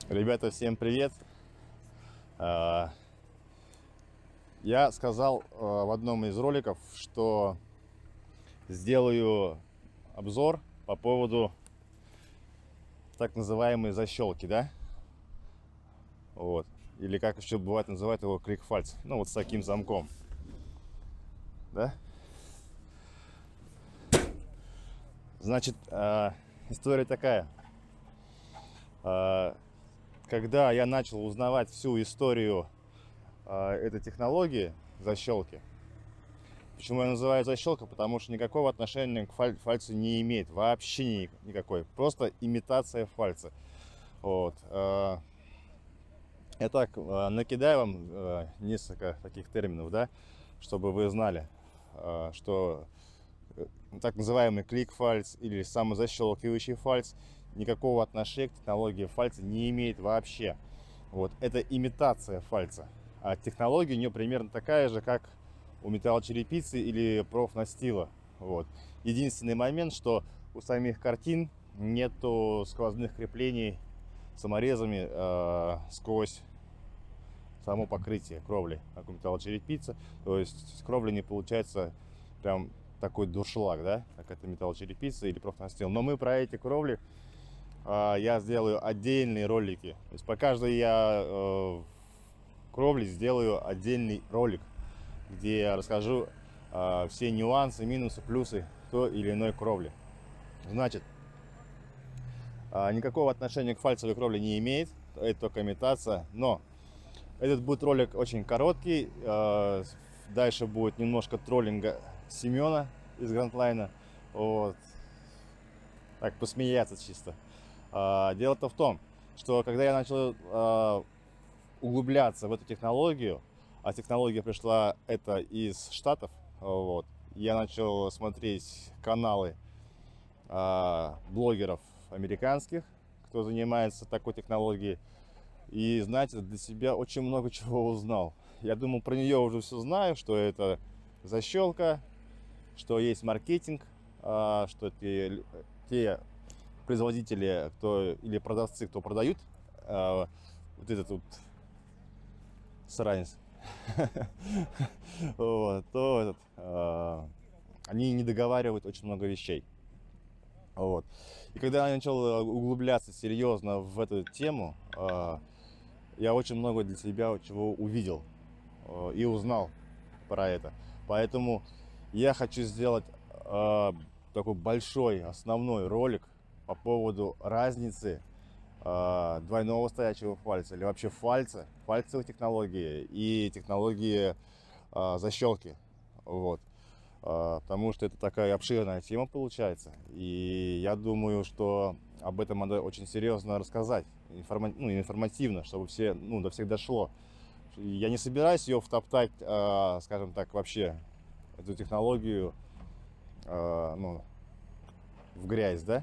Ребята, всем привет! Я сказал в одном из роликов, что сделаю обзор по поводу так называемой защелки, да? Вот. Или как еще бывает называют его, клик-фальц. Ну вот с таким замком. Да? Значит, история такая. Когда я начал узнавать всю историю этой технологии защелки. Почему я называю защелка? Потому что никакого отношения к фальцу не имеет. Вообще никакой. Просто имитация фальца. Вот. Я так накидаю вам несколько таких терминов, да, чтобы вы знали, что так называемый клик-фальц или самозащелкивающий фальц никакого отношения к технологии фальца не имеет вообще. Вот. Это имитация фальца. А технология у нее примерно такая же, как у металлочерепицы или профнастила. Вот. Единственный момент, что у самих картин нету сквозных креплений саморезами сквозь само покрытие кровли, как у металлочерепицы. То есть с кровли не получается прям такой дуршлаг, да, как это металлочерепица или профнастил. Но мы про эти кровли я сделаю отдельные ролики. То есть по каждой кровли сделаю отдельный ролик, где я расскажу все нюансы, минусы, плюсы той или иной кровли. Значит, никакого отношения к фальцевой кровле не имеет, это только имитация, но этот будет ролик очень короткий. Дальше будет немножко троллинга Семена из Грандлайна. Вот. Так, посмеяться чисто. Дело-то в том, что когда я начал углубляться в эту технологию, а технология пришла это из Штатов, вот, я начал смотреть каналы блогеров американских, кто занимается такой технологией. И, знаете, для себя очень много чего узнал. Я думал, про нее уже все знаю, что это защелка, что есть маркетинг, что те производители, или продавцы, кто продают вот этот вот сранец, они не договаривают очень много вещей. Вот. И когда я начал углубляться серьезно в эту тему, я очень много для себя чего увидел и узнал про это. Поэтому я хочу сделать такой большой основной ролик по поводу разницы двойного стоячего фальца или вообще фальцевой технологии и технологии защелки. Вот. Потому что это такая обширная тема получается. И я думаю, что об этом надо очень серьезно рассказать, информативно, чтобы до всех дошло. Я не собираюсь ее втоптать, скажем так, вообще, эту технологию в грязь, да?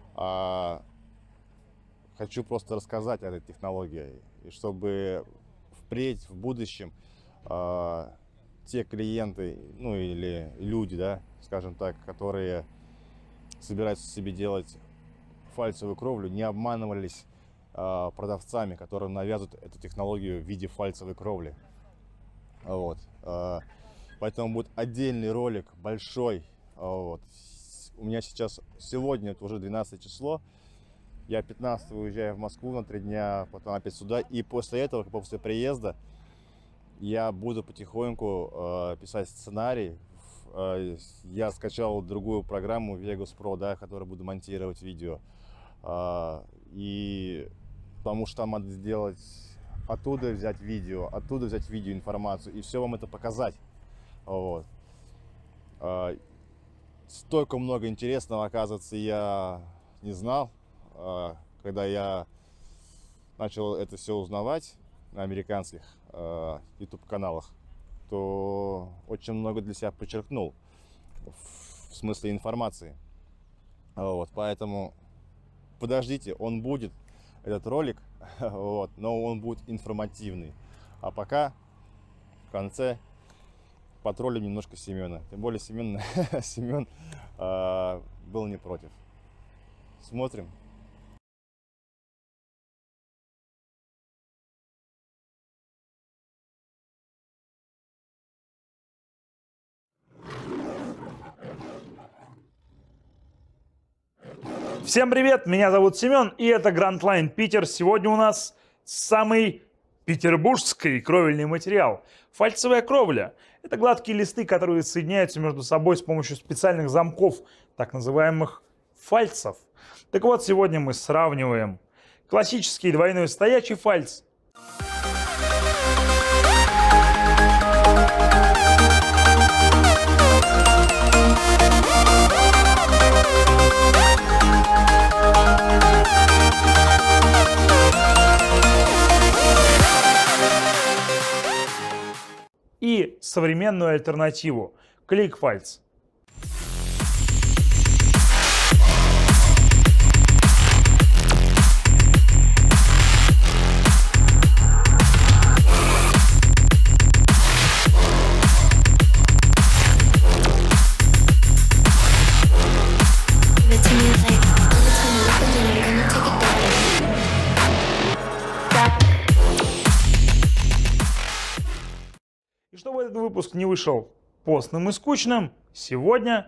Хочу просто рассказать о этой технологии, и чтобы впредь, в будущем, те клиенты, или люди, да, скажем так, которые собираются себе делать фальцевую кровлю, не обманывались продавцами, которые навязывают эту технологию в виде фальцевой кровли. Вот. Поэтому будет отдельный ролик, большой. Вот. У меня сегодня, это уже 12 число, я 15 уезжаю в Москву на 3 дня, потом опять сюда, и после этого, после приезда, я буду потихоньку писать сценарий. Я скачал другую программу Vegas Pro, да, которую буду монтировать видео. И потому что там надо сделать, оттуда взять видео информацию и все вам это показать. Вот. Столько много интересного, оказывается, я не знал, когда я начал это все узнавать на американских YouTube каналах, то очень много для себя подчеркнул в смысле информации. Вот, поэтому подождите, он будет, этот ролик, вот, но он будет информативный. А пока в конце потроллим немножко Семена. Тем более Семен был не против. Смотрим. Всем привет, меня зовут Семен, и это Grand Line Питер. Сегодня у нас самый петербургский кровельный материал – фальцевая кровля. Это гладкие листы, которые соединяются между собой с помощью специальных замков, так называемых фальцев. Так вот, сегодня мы сравниваем классический двойной стоячий фальц и современную альтернативу – клик-фальц. И чтобы этот выпуск не вышел постным и скучным, сегодня...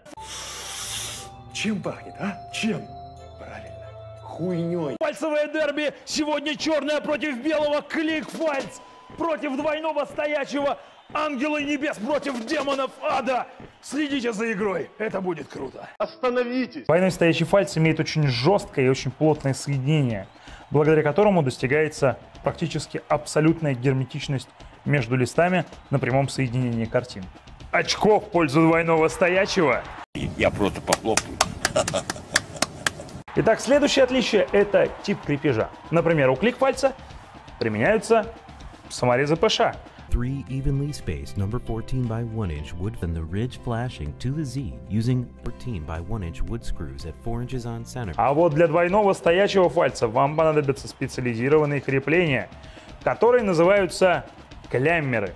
Чем пахнет, а? Чем? Правильно, хуйней. Фальцевое дерби! Сегодня черное против белого, клик-фальц! Против двойного стоячего, ангелы небес против демонов ада! Следите за игрой, это будет круто! Остановитесь! Двойной стоячий фальц имеет очень жесткое и очень плотное соединение, благодаря которому достигается практически абсолютная герметичность между листами на прямом соединении картин. Очко в пользу двойного стоячего. Я просто похлопаю. Итак, следующее отличие – это тип крепежа. Например, у клик-фальца применяются саморезы ПШ. 3 evenly spaced number 14 by 1 inch wood from the ridge flashing to the Z using 14 by 1 inch wood screws at 4 inches on center. А вот для двойного стоячего фальца вам понадобятся специализированные крепления, которые называются кляммеры.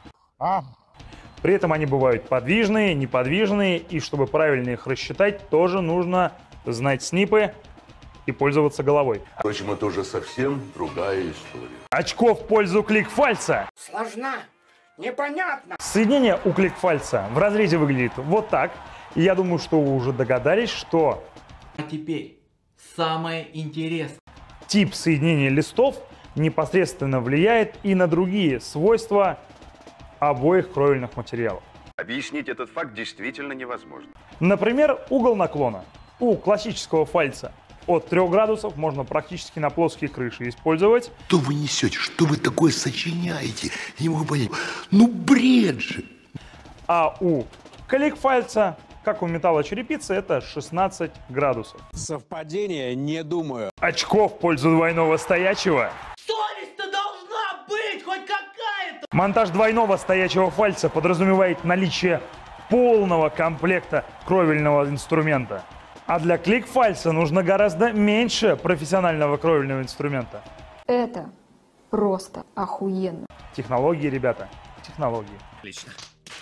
При этом они бывают подвижные, неподвижные, и чтобы правильно их рассчитать, тоже нужно знать снипы и пользоваться головой. Впрочем, это уже совсем другая история. Очко в пользу клик-фальца. Сложно, непонятно. Соединение у клик-фальца в разрезе выглядит вот так. И я думаю, что вы уже догадались, что А теперь самое интересное. тип соединения листов непосредственно влияет и на другие свойства обоих кровельных материалов. Объяснить этот факт действительно невозможно. Например, угол наклона. У классического фальца от 3 градусов можно практически на плоские крыши использовать. Что вы несете? Что вы такое сочиняете? Я не могу понять. Ну бред же! А у клик-фальца, как у металлочерепицы, это 16 градусов. Совпадение? Не думаю. Очко в пользу двойного стоячего. Совесть-то должна быть хоть какая-то! Монтаж двойного стоячего фальца подразумевает наличие полного комплекта кровельного инструмента. А для клик-фальца нужно гораздо меньше профессионального кровельного инструмента. Это просто охуенно. Технологии, ребята, технологии. Отлично.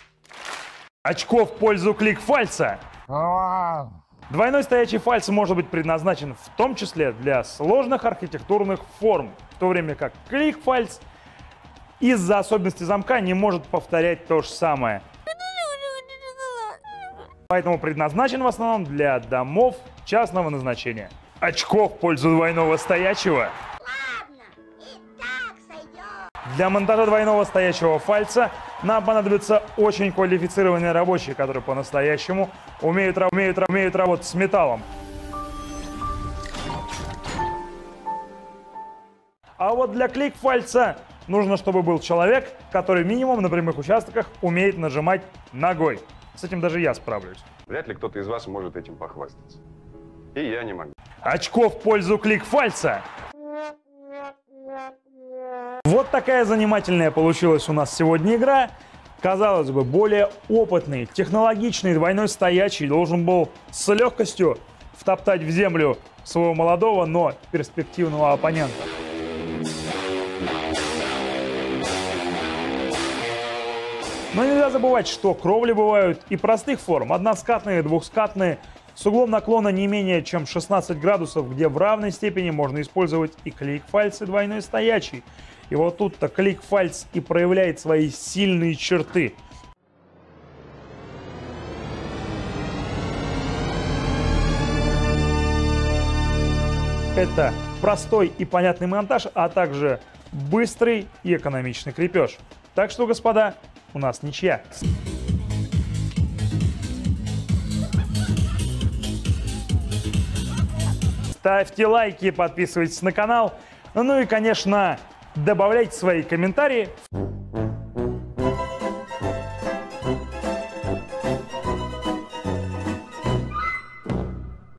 Очко в пользу клик-фальца. Двойной стоячий фальц может быть предназначен в том числе для сложных архитектурных форм, в то время как клик-фальц из-за особенностей замка не может повторять то же самое. Поэтому предназначен в основном для домов частного назначения. Очко в пользу двойного стоячего. Для монтажа двойного стоячего фальца нам понадобятся очень квалифицированные рабочие, которые по-настоящему умеют работать с металлом. А вот для клик-фальца нужно, чтобы был человек, который минимум на прямых участках умеет нажимать ногой. С этим даже я справлюсь. Вряд ли кто-то из вас может этим похвастаться. И я не могу. Очко в пользу клик-фальца. Вот такая занимательная получилась у нас сегодня игра. Казалось бы, более опытный, технологичный двойной стоячий должен был с легкостью втоптать в землю своего молодого, но перспективного оппонента. Но нельзя забывать, что кровли бывают и простых форм, односкатные, двухскатные, с углом наклона не менее чем 16 градусов, где в равной степени можно использовать и клик-фальц, и двойной стоячий. И вот тут-то клик-фальц и проявляет свои сильные черты. Это простой и понятный монтаж, а также быстрый и экономичный крепеж. Так что, господа, у нас ничья. Ставьте лайки, подписывайтесь на канал. Ну и, конечно, добавляйте свои комментарии.